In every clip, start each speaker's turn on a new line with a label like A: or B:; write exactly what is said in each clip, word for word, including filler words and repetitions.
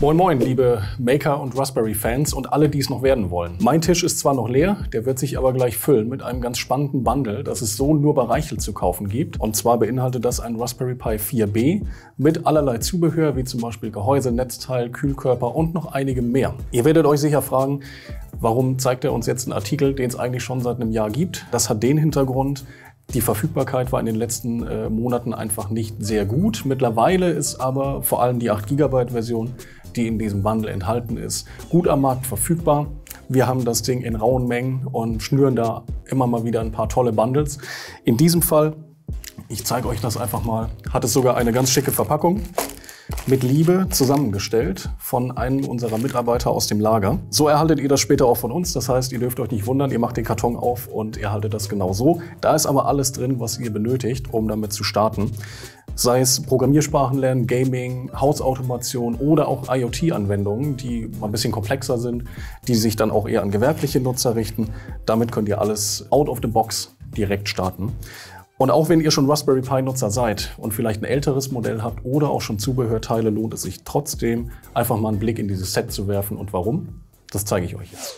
A: Moin Moin, liebe Maker- und Raspberry-Fans und alle, die es noch werden wollen. Mein Tisch ist zwar noch leer, der wird sich aber gleich füllen mit einem ganz spannenden Bundle, das es so nur bei Reichelt zu kaufen gibt. Und zwar beinhaltet das ein Raspberry Pi vier B mit allerlei Zubehör, wie zum Beispiel Gehäuse, Netzteil, Kühlkörper und noch einigem mehr. Ihr werdet euch sicher fragen, warum zeigt er uns jetzt einen Artikel, den es eigentlich schon seit einem Jahr gibt? Das hat den Hintergrund, die Verfügbarkeit war in den letzten äh, Monaten einfach nicht sehr gut. Mittlerweile ist aber vor allem die acht Gigabyte Version, die in diesem Bundle enthalten ist, gut am Markt verfügbar. Wir haben das Ding in rauen Mengen und schnüren da immer mal wieder ein paar tolle Bundles. In diesem Fall, ich zeige euch das einfach mal, hat es sogar eine ganz schicke Verpackung. Mit Liebe zusammengestellt von einem unserer Mitarbeiter aus dem Lager. So erhaltet ihr das später auch von uns. Das heißt, ihr dürft euch nicht wundern, ihr macht den Karton auf und ihr haltet das genau so. Da ist aber alles drin, was ihr benötigt, um damit zu starten. Sei es Programmiersprachen lernen, Gaming, Hausautomation oder auch IoT-Anwendungen, die ein bisschen komplexer sind, die sich dann auch eher an gewerbliche Nutzer richten. Damit könnt ihr alles out of the box direkt starten. Und auch wenn ihr schon Raspberry Pi-Nutzer seid und vielleicht ein älteres Modell habt oder auch schon Zubehörteile, lohnt es sich trotzdem, einfach mal einen Blick in dieses Set zu werfen. Und warum? Das zeige ich euch jetzt.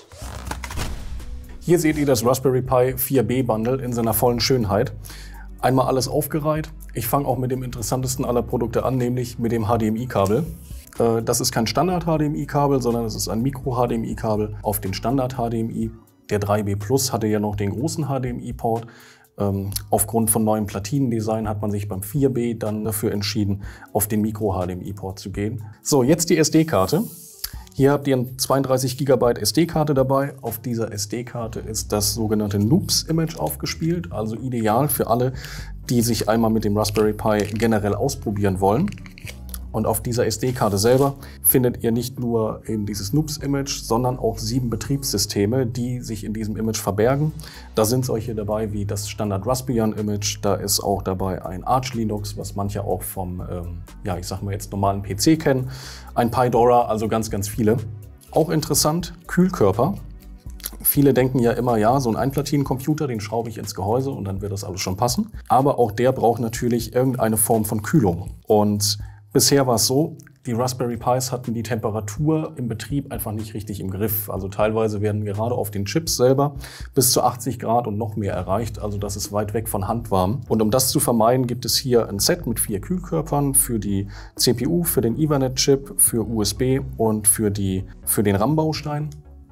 A: Hier seht ihr das Raspberry Pi vier B Bundle in seiner vollen Schönheit. Einmal alles aufgereiht. Ich fange auch mit dem interessantesten aller Produkte an, nämlich mit dem H D M I-Kabel. Das ist kein Standard-H D M I-Kabel, sondern es ist ein Micro-H D M I-Kabel auf den Standard-H D M I. Der drei B Plus hatte ja noch den großen H D M I-Port. Ähm, aufgrund von neuem Platinendesign hat man sich beim vier B dann dafür entschieden, auf den Micro-H D M I-Port zu gehen. So, jetzt die S D-Karte. Hier habt ihr eine zweiunddreißig Gigabyte S D-Karte dabei. Auf dieser S D-Karte ist das sogenannte Noobs-Image aufgespielt, also ideal für alle, die sich einmal mit dem Raspberry Pi generell ausprobieren wollen. Und auf dieser S D-Karte selber findet ihr nicht nur eben dieses Noobs-Image, sondern auch sieben Betriebssysteme, die sich in diesem Image verbergen. Da sind solche dabei wie das Standard Raspbian-Image, da ist auch dabei ein Arch Linux, was manche auch vom, ähm, ja, ich sag mal jetzt normalen P C kennen, ein PyDora, also ganz, ganz viele. Auch interessant, Kühlkörper. Viele denken ja immer, ja, so ein Einplatinencomputer, den schraube ich ins Gehäuse und dann wird das alles schon passen. Aber auch der braucht natürlich irgendeine Form von Kühlung. Und bisher war es so, die Raspberry Pis hatten die Temperatur im Betrieb einfach nicht richtig im Griff. Also teilweise werden gerade auf den Chips selber bis zu achtzig Grad und noch mehr erreicht. Also das ist weit weg von handwarm. Und um das zu vermeiden, gibt es hier ein Set mit vier Kühlkörpern für die C P U, für den Ethernet-Chip, für U S B und für, die, für den RAM-Baustein,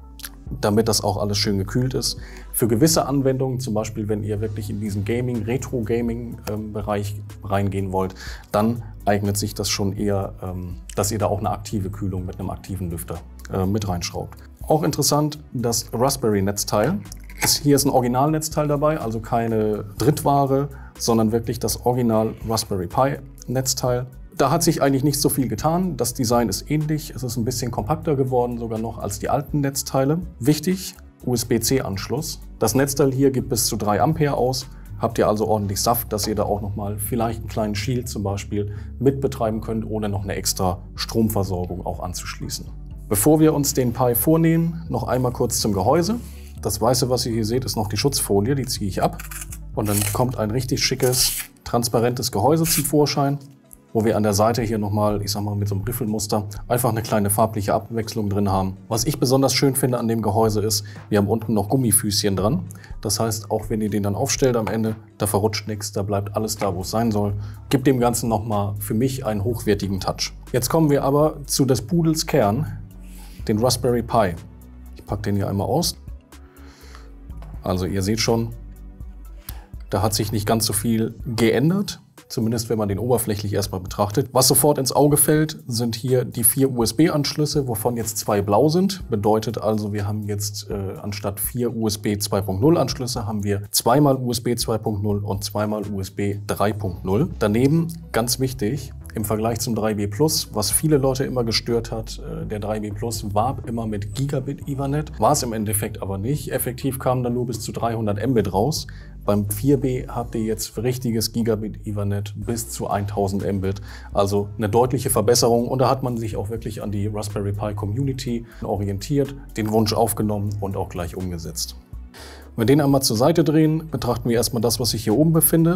A: damit das auch alles schön gekühlt ist. Für gewisse Anwendungen, zum Beispiel wenn ihr wirklich in diesen Gaming, Retro-Gaming-Bereich reingehen wollt, dann eignet sich das schon eher, dass ihr da auch eine aktive Kühlung mit einem aktiven Lüfter mit reinschraubt. Auch interessant, das Raspberry-Netzteil. Hier ist ein Originalnetzteil dabei, also keine Drittware, sondern wirklich das Original Raspberry Pi-Netzteil. Da hat sich eigentlich nicht so viel getan. Das Design ist ähnlich. Es ist ein bisschen kompakter geworden, sogar noch als die alten Netzteile. Wichtig, U S B C Anschluss. Das Netzteil hier gibt bis zu drei Ampere aus. Habt ihr also ordentlich Saft, dass ihr da auch noch mal vielleicht einen kleinen Shield zum Beispiel mit betreiben könnt, ohne noch eine extra Stromversorgung auch anzuschließen. Bevor wir uns den Pi vornehmen, noch einmal kurz zum Gehäuse. Das Weiße, was ihr hier seht, ist noch die Schutzfolie. Die ziehe ich ab. Und dann kommt ein richtig schickes, transparentes Gehäuse zum Vorschein, wo wir an der Seite hier nochmal, ich sag mal mit so einem Riffelmuster, einfach eine kleine farbliche Abwechslung drin haben. Was ich besonders schön finde an dem Gehäuse ist, wir haben unten noch Gummifüßchen dran. Das heißt, auch wenn ihr den dann aufstellt am Ende, da verrutscht nichts, da bleibt alles da, wo es sein soll. Gibt dem Ganzen nochmal für mich einen hochwertigen Touch. Jetzt kommen wir aber zu des Pudels Kern, den Raspberry Pi. Ich packe den hier einmal aus. Also ihr seht schon, da hat sich nicht ganz so viel geändert. Zumindest wenn man den oberflächlich erstmal betrachtet. Was sofort ins Auge fällt, sind hier die vier U S B-Anschlüsse, wovon jetzt zwei blau sind. Bedeutet also, wir haben jetzt äh, anstatt vier U S B zwei Punkt null Anschlüsse haben wir zweimal U S B zwei Punkt null und zweimal U S B drei Punkt null. Daneben, ganz wichtig, im Vergleich zum drei B Plus, was viele Leute immer gestört hat, der drei B Plus war immer mit Gigabit Ethernet, war es im Endeffekt aber nicht. Effektiv kam dann nur bis zu dreihundert Mbit raus. Beim vier B habt ihr jetzt richtiges Gigabit Ethernet bis zu tausend Mbit, also eine deutliche Verbesserung. Und da hat man sich auch wirklich an die Raspberry Pi Community orientiert, den Wunsch aufgenommen und auch gleich umgesetzt. Wenn wir den einmal zur Seite drehen, betrachten wir erstmal das, was sich hier oben befindet.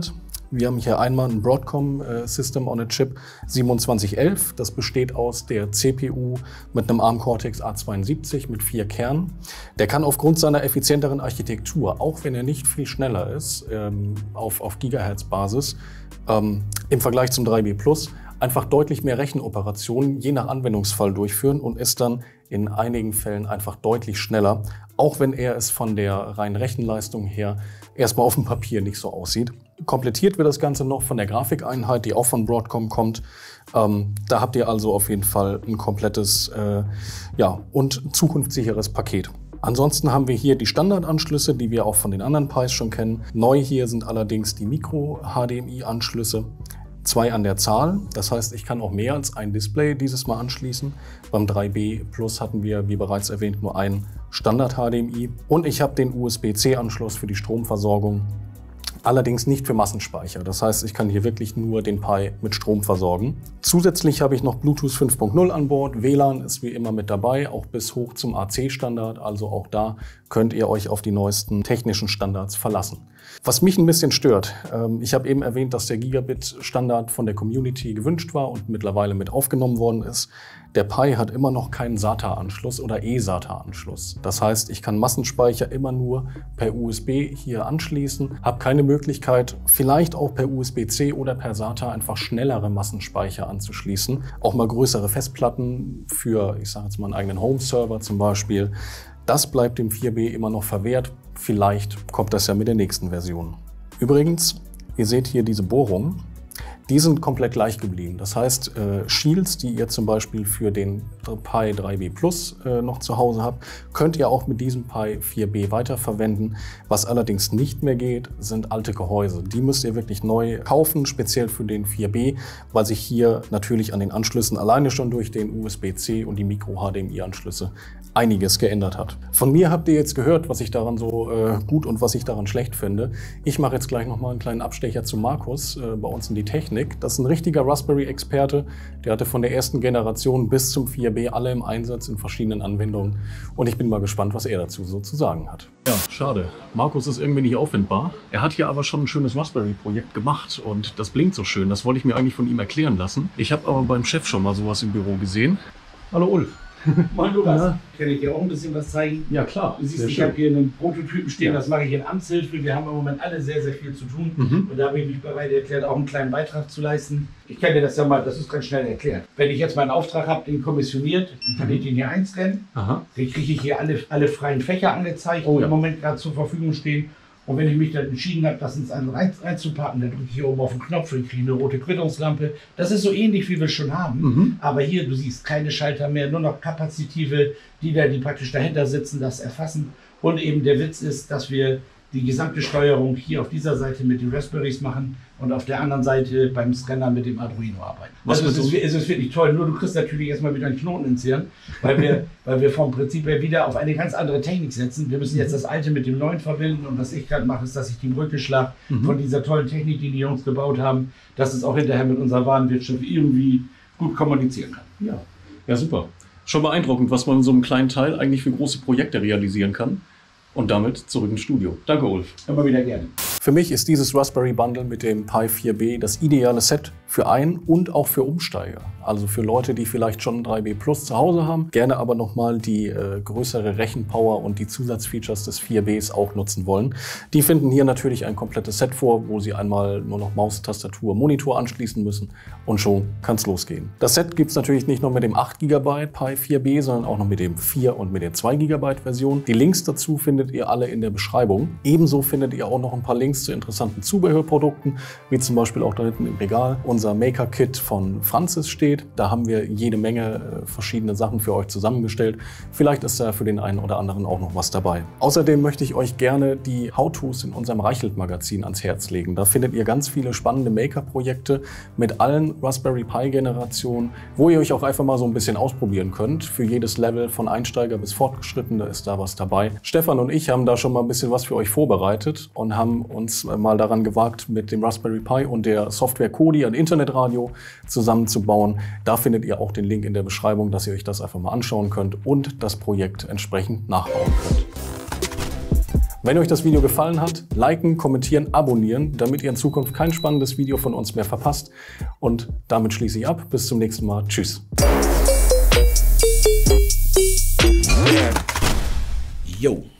A: Wir haben hier einmal ein Broadcom äh, System on a Chip siebenundzwanzig elf. Das besteht aus der C P U mit einem ARM Cortex A zweiundsiebzig mit vier Kernen. Der kann aufgrund seiner effizienteren Architektur, auch wenn er nicht viel schneller ist, ähm, auf, auf Gigahertz-Basis, ähm, im Vergleich zum drei B Plus, einfach deutlich mehr Rechenoperationen je nach Anwendungsfall durchführen und ist dann in einigen Fällen einfach deutlich schneller, auch wenn er es von der reinen Rechenleistung her erstmal auf dem Papier nicht so aussieht. Komplettiert wird das Ganze noch von der Grafikeinheit, die auch von Broadcom kommt. Ähm, da habt ihr also auf jeden Fall ein komplettes äh, ja, und zukunftssicheres Paket. Ansonsten haben wir hier die Standardanschlüsse, die wir auch von den anderen Pis schon kennen. Neu hier sind allerdings die Micro-H D M I-Anschlüsse. Zwei an der Zahl, das heißt, ich kann auch mehr als ein Display dieses Mal anschließen. Beim drei B Plus hatten wir, wie bereits erwähnt, nur ein Standard-H D M I. Und ich habe den U S B C Anschluss für die Stromversorgung, allerdings nicht für Massenspeicher. Das heißt, ich kann hier wirklich nur den Pi mit Strom versorgen. Zusätzlich habe ich noch Bluetooth fünf Punkt null an Bord. W L A N ist wie immer mit dabei, auch bis hoch zum A C-Standard. Also auch da könnt ihr euch auf die neuesten technischen Standards verlassen. Was mich ein bisschen stört, ähm, ich habe eben erwähnt, dass der Gigabit-Standard von der Community gewünscht war und mittlerweile mit aufgenommen worden ist. Der Pi hat immer noch keinen SATA-Anschluss oder eSATA-Anschluss. Das heißt, ich kann Massenspeicher immer nur per U S B hier anschließen, habe keine Möglichkeit, vielleicht auch per U S B C oder per SATA einfach schnellere Massenspeicher anzuschließen. Auch mal größere Festplatten für, ich sage jetzt mal, einen eigenen Home-Server zum Beispiel. Das bleibt dem vier B immer noch verwehrt. Vielleicht kommt das ja mit der nächsten Version. Übrigens, ihr seht hier diese Bohrungen. Die sind komplett gleich geblieben. Das heißt, äh, Shields, die ihr zum Beispiel für den Pi drei B Plus äh, noch zu Hause habt, könnt ihr auch mit diesem Pi vier B weiterverwenden. Was allerdings nicht mehr geht, sind alte Gehäuse. Die müsst ihr wirklich neu kaufen, speziell für den vier B, weil sich hier natürlich an den Anschlüssen alleine schon durch den U S B C und die Micro-H D M I-Anschlüsse einiges geändert hat. Von mir habt ihr jetzt gehört, was ich daran so äh, gut und was ich daran schlecht finde. Ich mache jetzt gleich noch mal einen kleinen Abstecher zu Markus äh, bei uns in die Technik. Das ist ein richtiger Raspberry-Experte. Der hatte von der ersten Generation bis zum vier B alle im Einsatz in verschiedenen Anwendungen. Und ich bin mal gespannt, was er dazu so zu sagen hat. Ja, schade. Markus ist irgendwie nicht auffindbar. Er hat hier aber schon ein schönes Raspberry-Projekt gemacht und das blinkt so schön. Das wollte ich mir eigentlich von ihm erklären lassen. Ich habe aber beim Chef schon mal sowas im Büro gesehen. Hallo Ulf.
B: Moin Lukas, ja. Kann ich dir auch ein bisschen was zeigen?
A: Ja klar.
B: Du siehst, ich habe hier einen Prototypen stehen, ja. Das mache ich in Amtshilfe. Wir haben im Moment alle sehr, sehr viel zu tun. Mhm. Und da habe ich mich bereit erklärt, auch einen kleinen Beitrag zu leisten. Ich kann dir das ja mal, das ist ganz schnell erklärt. Wenn ich jetzt meinen Auftrag habe, den kommissioniert, dann kann ich den hier einscannen. Aha. Dann kriege ich hier alle, alle freien Fächer angezeigt, die oh, ja. im Moment gerade zur Verfügung stehen. Und wenn ich mich dann entschieden habe, das ins andere rein, reinzupacken, dann drücke ich hier oben auf den Knopf und kriege eine rote Quittungslampe. Das ist so ähnlich, wie wir es schon haben. Mhm. Aber hier, du siehst, keine Schalter mehr, nur noch Kapazitive, die da, die praktisch dahinter sitzen, das erfassen. Und eben der Witz ist, dass wir die gesamte Steuerung hier auf dieser Seite mit den Raspberries machen und auf der anderen Seite beim Scanner mit dem Arduino arbeiten. Was also es, ist, es ist wirklich toll, nur du kriegst natürlich erstmal wieder einen Knoten ins Hirn, weil wir, weil wir vom Prinzip her wieder auf eine ganz andere Technik setzen. Wir müssen jetzt das Alte mit dem Neuen verbinden und was ich gerade mache, ist, dass ich die Brücke schlage mhm. von dieser tollen Technik, die die Jungs gebaut haben, dass es auch hinterher mit unserer Warenwirtschaft irgendwie gut kommunizieren kann.
A: Ja, ja super. Schon beeindruckend, was man in so einem kleinen Teil eigentlich für große Projekte realisieren kann. Und damit zurück ins Studio. Danke, Ulf.
B: Immer wieder gerne.
A: Für mich ist dieses Raspberry Bundle mit dem Pi vier B das ideale Set für Ein- und auch für Umsteiger. Also für Leute, die vielleicht schon ein drei B Plus zu Hause haben, gerne aber nochmal die äh, größere Rechenpower und die Zusatzfeatures des vier Bs auch nutzen wollen. Die finden hier natürlich ein komplettes Set vor, wo sie einmal nur noch Maus, Tastatur, Monitor anschließen müssen und schon kann es losgehen. Das Set gibt es natürlich nicht nur mit dem acht Gigabyte Pi vier B, sondern auch noch mit dem vier und mit der zwei Gigabyte Version. Die Links dazu findet ihr alle in der Beschreibung. Ebenso findet ihr auch noch ein paar Links zu interessanten Zubehörprodukten, wie zum Beispiel auch da hinten im Regal unser Maker-Kit von Francis steht. Da haben wir jede Menge äh, verschiedene Sachen für euch zusammengestellt. Vielleicht ist da für den einen oder anderen auch noch was dabei. Außerdem möchte ich euch gerne die How-Tos in unserem Reichelt-Magazin ans Herz legen. Da findet ihr ganz viele spannende Maker-Projekte mit allen Raspberry Pi-Generationen, wo ihr euch auch einfach mal so ein bisschen ausprobieren könnt. Für jedes Level von Einsteiger bis Fortgeschrittene ist da was dabei. Stefan und ich haben da schon mal ein bisschen was für euch vorbereitet und haben uns mal daran gewagt, mit dem Raspberry Pi und der Software Kodi ein Internetradio zusammenzubauen. Da findet ihr auch den Link in der Beschreibung, dass ihr euch das einfach mal anschauen könnt und das Projekt entsprechend nachbauen könnt. Wenn euch das Video gefallen hat, liken, kommentieren, abonnieren, damit ihr in Zukunft kein spannendes Video von uns mehr verpasst. Und damit schließe ich ab. Bis zum nächsten Mal. Tschüss.
B: Yo.